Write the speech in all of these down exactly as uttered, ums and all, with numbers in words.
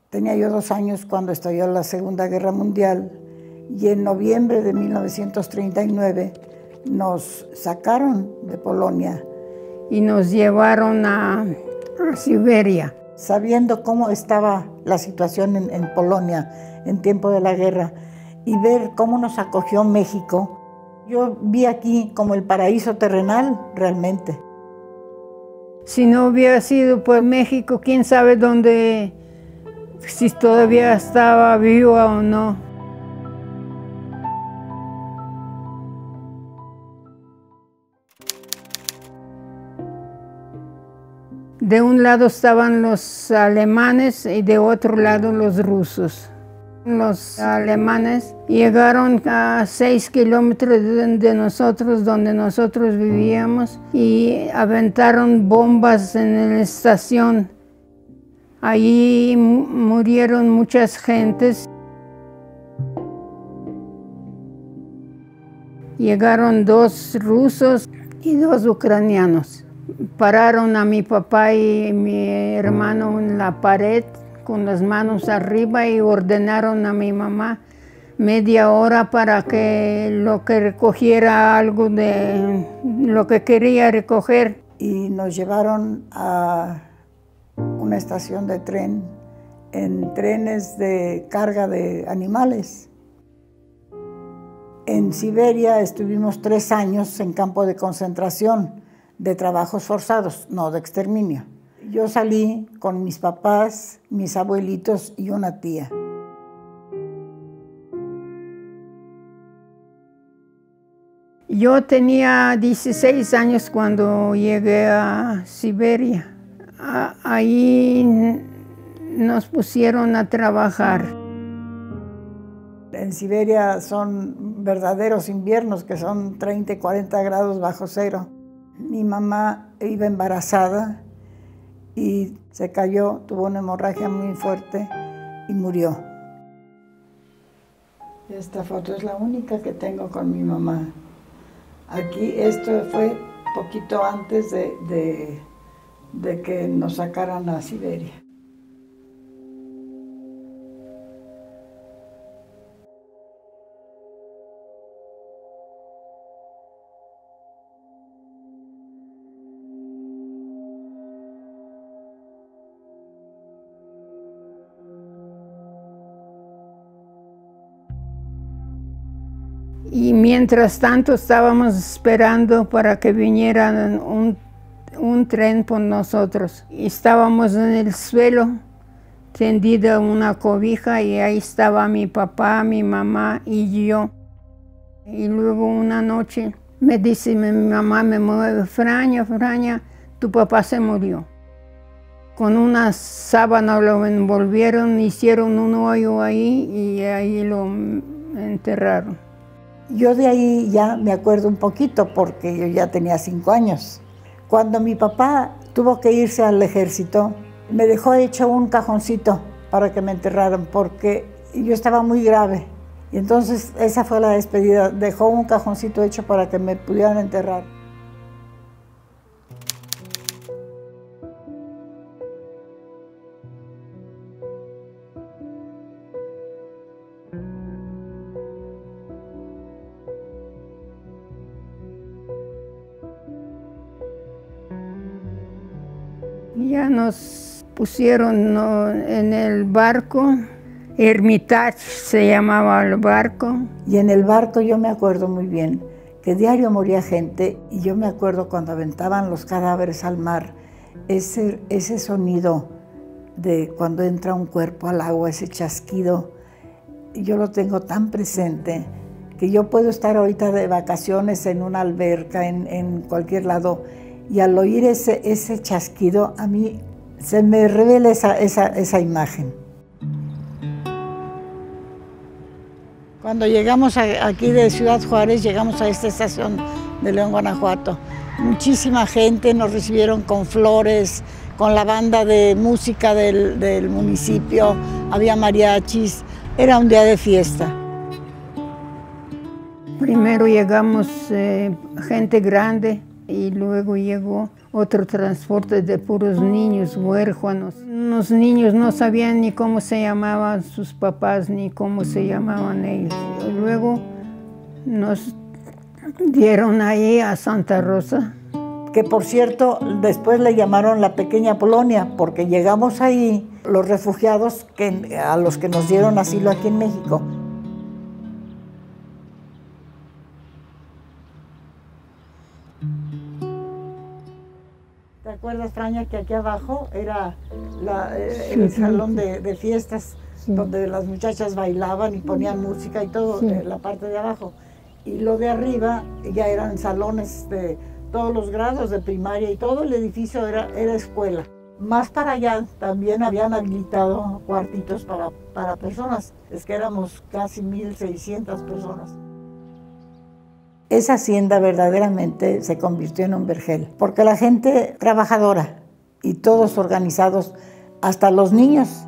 Tenía yo dos años cuando estalló la Segunda Guerra Mundial y en noviembre de mil novecientos treinta y nueve nos sacaron de Polonia. Y nos llevaron a, a Siberia. Sabiendo cómo estaba la situación en, en Polonia en tiempo de la guerra y ver cómo nos acogió México, yo vi aquí como el paraíso terrenal realmente. Si no hubiera sido por México, quién sabe dónde, si todavía estaba viva o no. De un lado estaban los alemanes y de otro lado los rusos. Los alemanes llegaron a seis kilómetros de nosotros, donde nosotros vivíamos, y aventaron bombas en la estación. Allí murieron muchas gentes. Llegaron dos rusos y dos ucranianos. Pararon a mi papá y mi hermano en la pared con las manos arriba y ordenaron a mi mamá media hora para que lo que recogiera algo de lo que quería recoger. Y nos llevaron a una estación de tren en trenes de carga de animales. En Siberia estuvimos tres años en campo de concentración, de trabajos forzados, no de exterminio. Yo salí con mis papás, mis abuelitos y una tía. Yo tenía dieciséis años cuando llegué a Siberia. Ahí nos pusieron a trabajar. En Siberia son verdaderos inviernos, que son treinta y cuarenta grados bajo cero. Mi mamá iba embarazada y se cayó, tuvo una hemorragia muy fuerte y murió. Esta foto es la única que tengo con mi mamá. Aquí, esto fue poquito antes de, de, de que nos sacaran a Siberia. Y mientras tanto estábamos esperando para que viniera un, un tren por nosotros. Y estábamos en el suelo, tendida una cobija, y ahí estaba mi papá, mi mamá y yo. Y luego una noche me dice mi mamá, me mueve, Fraña, Fraña, tu papá se murió. Con una sábana lo envolvieron, hicieron un hoyo ahí y ahí lo enterraron. Yo de ahí ya me acuerdo un poquito porque yo ya tenía cinco años. Cuando mi papá tuvo que irse al ejército, me dejó hecho un cajoncito para que me enterraran porque yo estaba muy grave. Y entonces esa fue la despedida, dejó un cajoncito hecho para que me pudieran enterrar. Ya nos pusieron ¿no? en el barco, Hermitage se llamaba el barco. Y en el barco yo me acuerdo muy bien que diario moría gente y yo me acuerdo cuando aventaban los cadáveres al mar, ese, ese sonido de cuando entra un cuerpo al agua, ese chasquido, yo lo tengo tan presente que yo puedo estar ahorita de vacaciones en una alberca, en, en cualquier lado, y al oír ese, ese chasquido, a mí se me revela esa, esa, esa imagen. Cuando llegamos a, aquí de Ciudad Juárez, llegamos a esta estación de León, Guanajuato. Muchísima gente nos recibieron con flores, con la banda de música del, del municipio, había mariachis, era un día de fiesta. Primero llegamos eh, gente grande, y luego llegó otro transporte de puros niños huérfanos. Los niños no sabían ni cómo se llamaban sus papás, ni cómo se llamaban ellos. Y luego nos dieron ahí a Santa Rosa. Que por cierto, después le llamaron la pequeña Polonia, porque llegamos ahí los refugiados que, a los que nos dieron asilo aquí en México. ¿Te acuerdas, Fraña, que aquí abajo era la, eh, el sí, salón de, de fiestas, sí, donde las muchachas bailaban y ponían música y todo, sí, eh, la parte de abajo? Y lo de arriba ya eran salones de todos los grados de primaria y todo el edificio era, era escuela. Más para allá también habían habilitado cuartitos para, para personas, es que éramos casi mil seiscientas personas. Esa hacienda verdaderamente se convirtió en un vergel, porque la gente trabajadora y todos organizados, hasta los niños.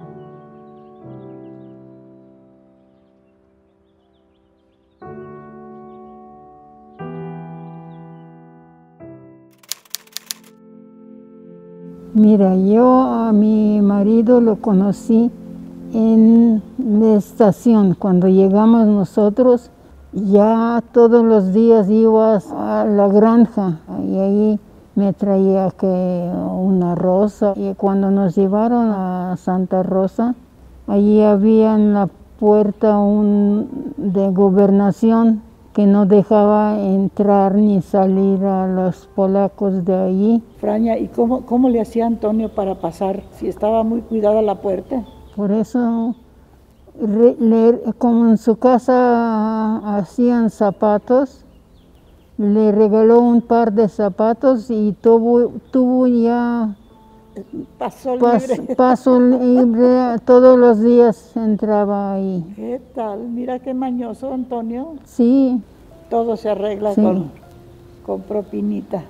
Mira, yo a mi marido lo conocí en la estación. Cuando llegamos nosotros, ya todos los días ibas a la granja y ahí me traía que una rosa. Y cuando nos llevaron a Santa Rosa, allí había en la puerta un de gobernación que no dejaba entrar ni salir a los polacos de allí. Fraña, ¿y cómo, cómo le hacía Antonio para pasar si estaba muy cuidada la puerta? Por eso, re, le, como en su casa hacían zapatos, le regaló un par de zapatos y tuvo, tuvo ya paso pas, libre. paso libre, todos los días entraba ahí. ¿Qué tal? Mira qué mañoso, Antonio. Sí. Todo se arregla sí. con, con propinita.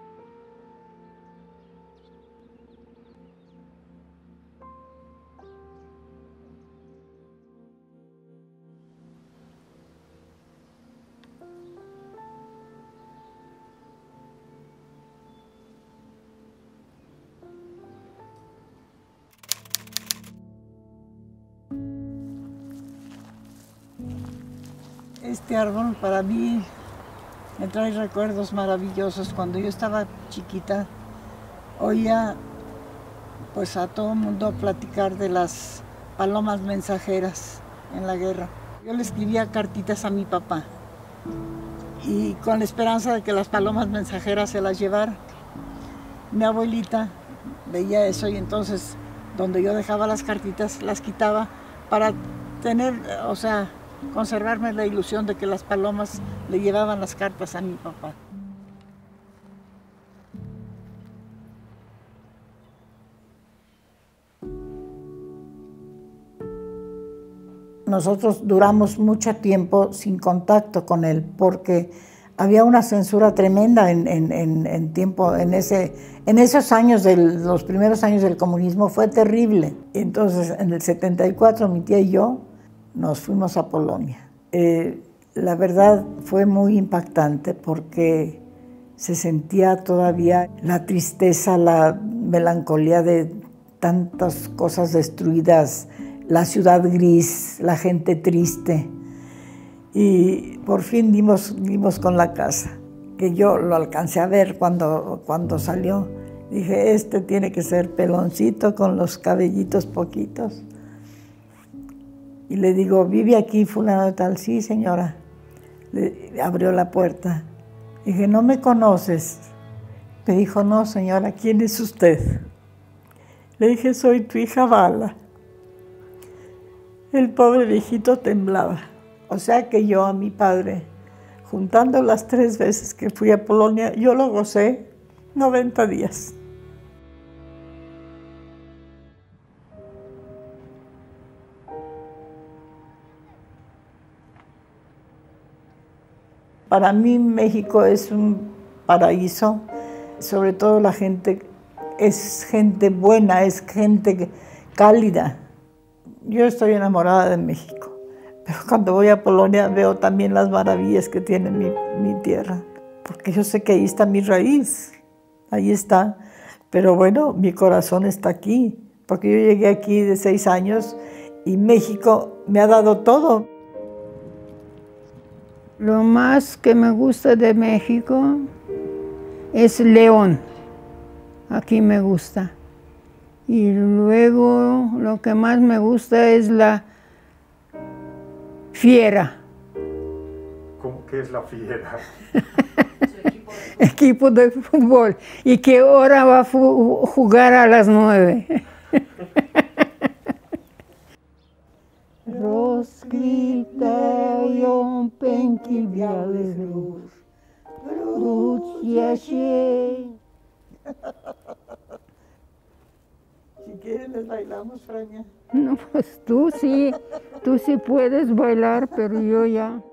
Este árbol para mí me trae recuerdos maravillosos. Cuando yo estaba chiquita, oía pues a todo el mundo platicar de las palomas mensajeras en la guerra. Yo le escribía cartitas a mi papá y con la esperanza de que las palomas mensajeras se las llevaran. Mi abuelita veía eso y entonces donde yo dejaba las cartitas las quitaba para tener, o sea, conservarme la ilusión de que las palomas le llevaban las cartas a mi papá. Nosotros duramos mucho tiempo sin contacto con él porque había una censura tremenda en, en, en, en tiempo, en, ese, en esos años, del, los primeros años del comunismo, fue terrible. Entonces, en el setenta y cuatro, mi tía y yo nos fuimos a Polonia. Eh, la verdad fue muy impactante porque se sentía todavía la tristeza, la melancolía de tantas cosas destruidas, la ciudad gris, la gente triste. Y por fin dimos, dimos con la casa, que yo lo alcancé a ver cuando, cuando salió. Dije, este tiene que ser peloncito con los cabellitos poquitos. Y le digo, ¿vive aquí fulano de tal? Sí, señora. Le abrió la puerta. Dije, ¿no me conoces? Me dijo, no, señora, ¿quién es usted? Le dije, soy tu hija Vala. El pobre viejito temblaba. O sea que yo a mi padre, juntando las tres veces que fui a Polonia, yo lo gocé noventa días. Para mí México es un paraíso, sobre todo la gente es gente buena, es gente cálida. Yo estoy enamorada de México, pero cuando voy a Polonia veo también las maravillas que tiene mi, mi tierra, porque yo sé que ahí está mi raíz, ahí está. Pero bueno, mi corazón está aquí, porque yo llegué aquí de seis años y México me ha dado todo. Lo más que me gusta de México es León. Aquí me gusta. Y luego lo que más me gusta es la Fiera. ¿Cómo que es la Fiera? Equipo de fútbol. Y que ahora va a jugar a las nueve. Rozkwita ją pęki białych róż, wróćcie się. Si quieren les bailamos, Fraña. No, pues tú sí, tú sí puedes bailar, pero yo ya.